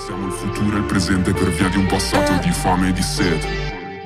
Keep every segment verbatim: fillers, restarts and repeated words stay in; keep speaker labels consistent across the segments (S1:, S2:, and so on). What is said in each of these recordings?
S1: Siamo il futuro e il presente per via di un passato di fame e di sete.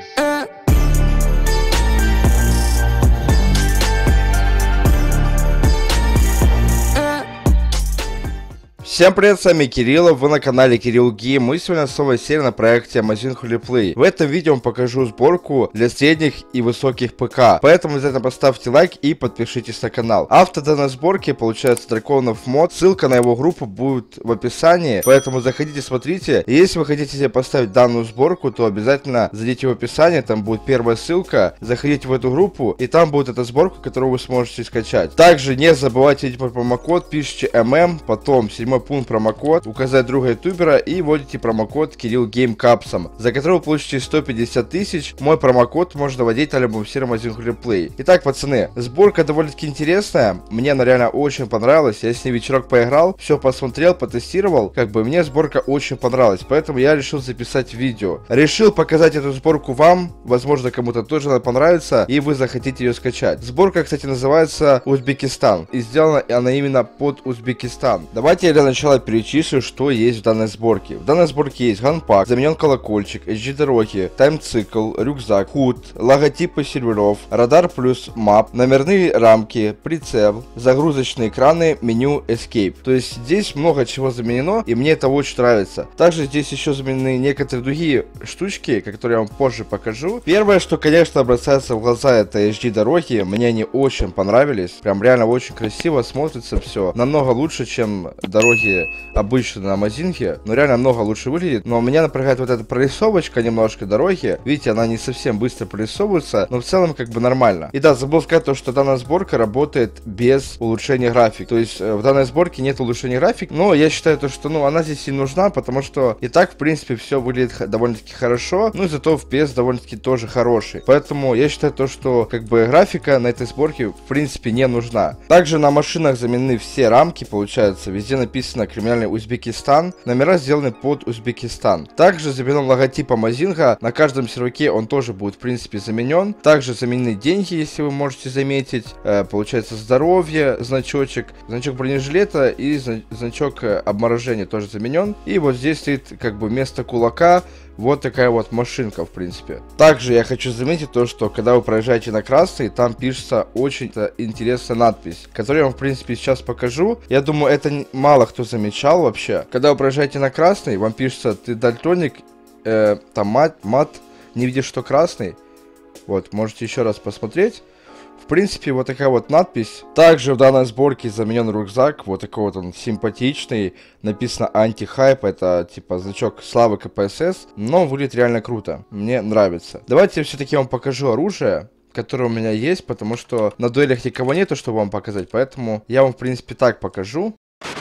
S2: Всем привет, с вами Кирилл, вы на канале Кирилл Гейм. Мы сегодня с новой серией на проекте Amazing Holy Play. В этом видео я вам покажу сборку для средних и высоких ПК. Поэтому обязательно поставьте лайк и подпишитесь на канал. Автор данной сборки получается Драконов Мод. Ссылка на его группу будет в описании. Поэтому заходите, смотрите. И если вы хотите себе поставить данную сборку, то обязательно зайдите в описание. Там будет первая ссылка. Заходите в эту группу, и там будет эта сборка, которую вы сможете скачать. Также не забывайте про промокод, пишите эм эм, потом седьмой пункт промокод, указать друга ютубера и вводите промокод Кирилл Гейм Капсом, за который вы получите сто пятьдесят тысяч. Мой промокод можно вводить на любом сером Amazing Holy Play. Итак, пацаны, сборка довольно-таки интересная. Мне она реально очень понравилась. Я с ней вечерок поиграл, все посмотрел, потестировал. Как бы мне сборка очень понравилась, поэтому я решил записать видео. Решил показать эту сборку вам. Возможно, кому-то тоже она понравится, и вы захотите ее скачать. Сборка, кстати, называется Узбекистан. И сделана она именно под Узбекистан. Давайте я для начала перечислю, что есть в данной сборке. В данной сборке есть ганпак, заменен колокольчик, эйч ди дороги, тайм-цикл, рюкзак, худ, логотипы серверов, радар плюс мап, номерные рамки, прицел, загрузочные экраны, меню Escape. То есть здесь много чего заменено, и мне это очень нравится. Также здесь еще заменены некоторые другие штучки, которые я вам позже покажу. Первое, что, конечно, бросается в глаза, это эйч ди дороги. Мне они очень понравились. Прям реально очень красиво смотрится все. Намного лучше, чем дороги обычно на Амазинге, но реально много лучше выглядит. Но меня напрягает вот эта прорисовочка немножко дороги. Видите, она не совсем быстро прорисовывается, но в целом как бы нормально. И да, забыл сказать то, что данная сборка работает без улучшения график. То есть в данной сборке нет улучшения график, но я считаю то, что ну она здесь и нужна, потому что и так в принципе все выглядит довольно-таки хорошо, ну и зато эф пи эс довольно-таки тоже хороший. Поэтому я считаю то, что как бы графика на этой сборке в принципе не нужна. Также на машинах заменены все рамки, получается, везде написано криминальный Узбекистан, номера сделаны под Узбекистан. Также заменен логотип Амазинга, на каждом серваке он тоже будет в принципе заменен. Также заменены деньги, если вы можете заметить, э, получается здоровье, значочек, значок бронежилета и значок э, обморожения тоже заменен. И вот здесь стоит как бы вместо кулака вот такая вот машинка, в принципе. Также я хочу заметить то, что когда вы проезжаете на красный, там пишется очень интересная надпись, которую я вам, в принципе, сейчас покажу. Я думаю, это мало кто замечал вообще. Когда вы проезжаете на красный, вам пишется: ты дальтоник, э, там мат, мат, не видишь, что красный. Вот, можете еще раз посмотреть. В принципе, вот такая вот надпись. Также в данной сборке заменен рюкзак. Вот такой вот он симпатичный. Написано анти-хайп. Это типа значок славы ка пэ эс эс. Но выглядит реально круто. Мне нравится. Давайте я все-таки вам покажу оружие, которое у меня есть. Потому что на дуэлях никого нету, чтобы вам показать. Поэтому я вам, в принципе, так покажу.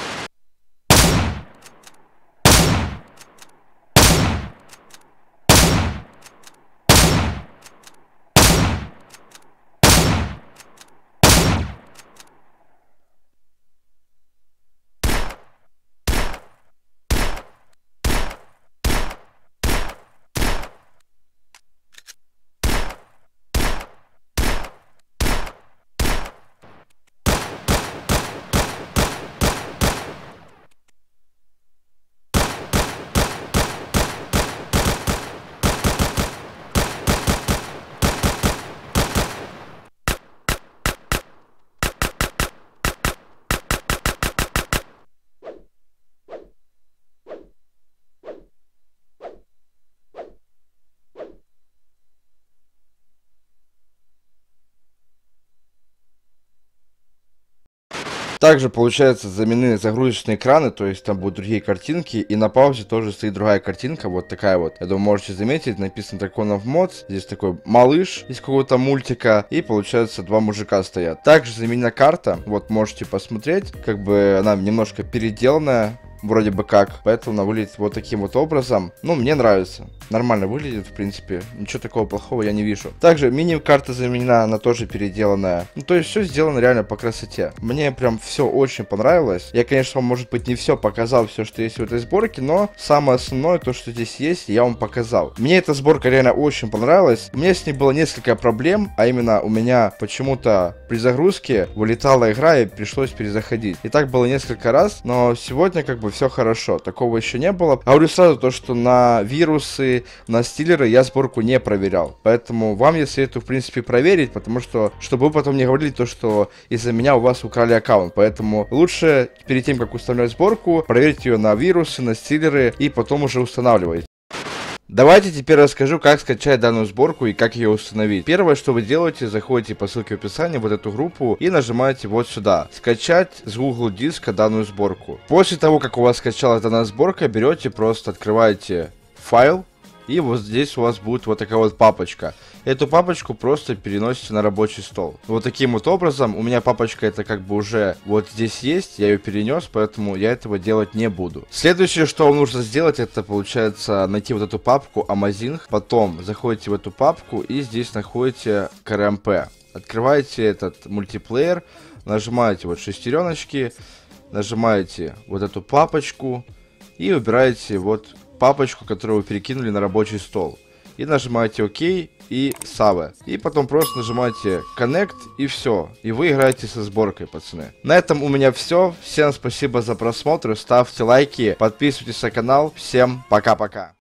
S2: Также, получается, заменены загрузочные экраны, то есть там будут другие картинки, и на паузе тоже стоит другая картинка, вот такая вот. Я думаю, можете заметить, написано Драконов Мод, здесь такой малыш из какого-то мультика, и, получается, два мужика стоят. Также заменена карта, вот можете посмотреть, как бы она немножко переделанная. Вроде бы как, поэтому она выглядит вот таким вот образом. Ну, мне нравится. Нормально выглядит, в принципе. Ничего такого плохого я не вижу. Также мини-карта заменена, она тоже переделанная. Ну, то есть все сделано реально по красоте. Мне прям все очень понравилось. Я, конечно, вам, может быть, не все показал, все, что есть в этой сборке, но самое основное, то, что здесь есть, я вам показал. Мне эта сборка реально очень понравилась. У меня с ней было несколько проблем, а именно у меня почему-то при загрузке вылетала игра и пришлось перезаходить. И так было несколько раз, но сегодня как бы все хорошо. Такого еще не было. Говорю сразу то, что на вирусы, на стиллеры я сборку не проверял. Поэтому вам я советую, в принципе, проверить, потому что, чтобы вы потом не говорили то, что из-за меня у вас украли аккаунт. Поэтому лучше перед тем, как устанавливать сборку, проверить ее на вирусы, на стиллеры и потом уже устанавливать. Давайте теперь расскажу, как скачать данную сборку и как ее установить. Первое, что вы делаете, заходите по ссылке в описании в вот эту группу и нажимаете вот сюда. Скачать с Google диска данную сборку. После того, как у вас скачалась данная сборка, берете, просто открываете файл. И вот здесь у вас будет вот такая вот папочка. Эту папочку просто переносите на рабочий стол. Вот таким вот образом. У меня папочка это как бы уже вот здесь есть. Я ее перенес, поэтому я этого делать не буду. Следующее, что вам нужно сделать, это получается найти вот эту папку Amazing. Потом заходите в эту папку и здесь находите ка эр эм пэ. Открываете этот мультиплеер. Нажимаете вот шестереночки. Нажимаете вот эту папочку. И убираете вот папочку, которую вы перекинули на рабочий стол. И нажимаете ОК и Save. И потом просто нажимаете Connect и все. И вы играете со сборкой, пацаны. На этом у меня все. Всем спасибо за просмотр. Ставьте лайки, подписывайтесь на канал. Всем пока-пока.